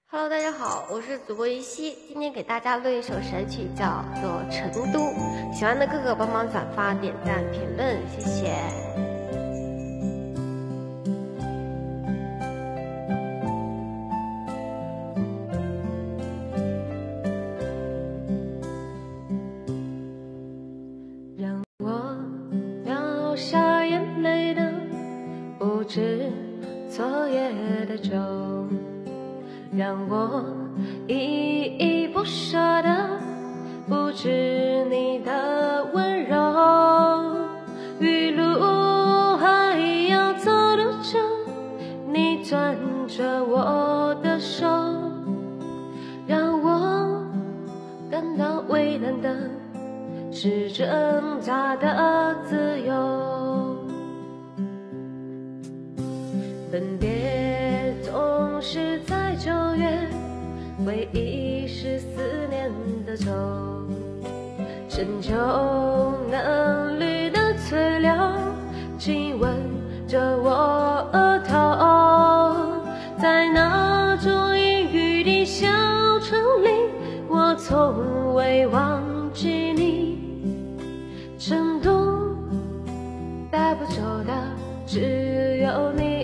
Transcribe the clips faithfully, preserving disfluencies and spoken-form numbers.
Hello， 大家好，我是主播于西，今天给大家录一首神曲，叫做《成都》。喜欢的哥哥帮忙转发、点赞、评论，谢谢。让我掉下眼泪的，不止昨夜的酒。让我依依不舍的，不止你的温柔。余路还要走多久？你攥着我的手，让我感到为难的是挣扎的自由。分别总是在九月，回忆是思念的愁，深秋嫩绿的翠柳亲吻着我额头，在那座阴雨的小城里，我从未忘记你。成都带不走的只有你，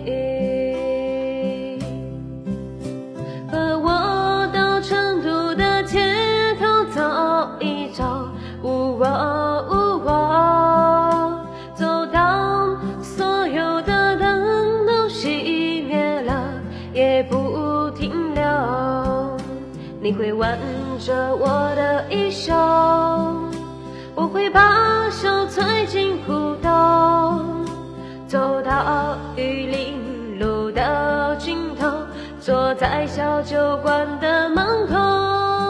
和我到成都的街头走一走，呜喔呜喔，走到所有的灯都熄灭了也不停留。你会挽着我的衣袖，我会把手揣进裤兜，走到玉林路的尽头，坐在小酒馆的门口。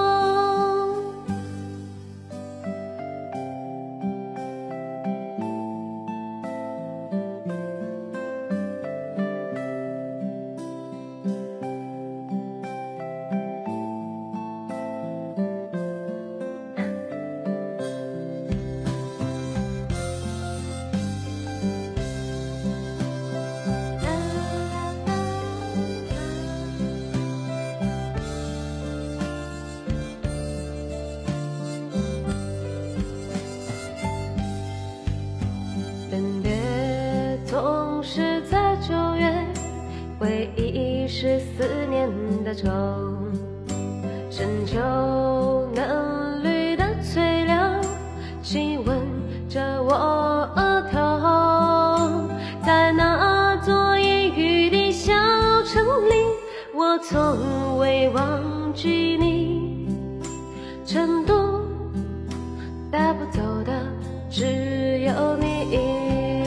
分别总是在九月，回忆是思念的愁，深秋嫩绿的翠柳亲吻着我额头，在那座阴雨的小城里，我从未忘记你。成都带不走的只有你，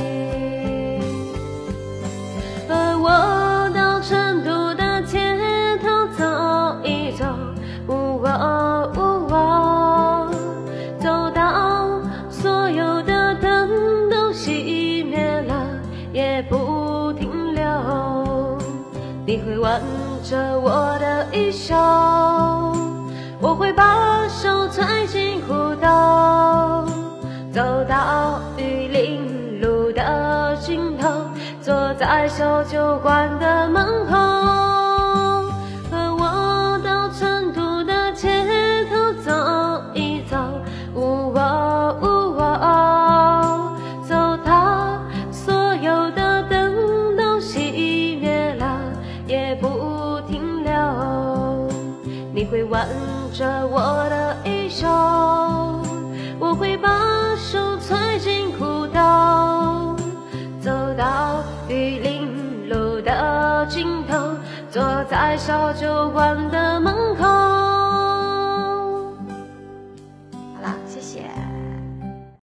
和我到成都的街头走一走，呜喔呜喔，走到所有的灯都熄灭了也不停留。你会挽着我的衣袖，我会把手揣进裤兜，走到玉林路的尽头，坐在小酒馆的门口，和我到成都的街头走一走，呜喔呜喔，走到所有的灯都熄灭了也不停留。你会挽着我的衣袖，我会把手揣进裤兜，走到玉林路的尽头，坐在小酒馆的